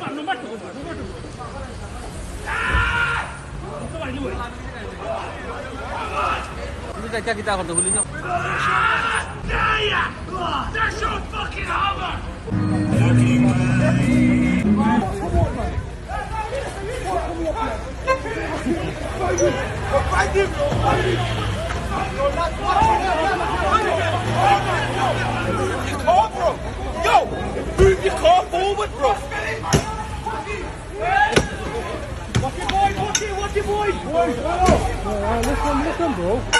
Kita akan tunggu dulu. That's your fucking hammer. Yo, move your car forward, bro. Watch your boy, watch your boy. Listen, bro.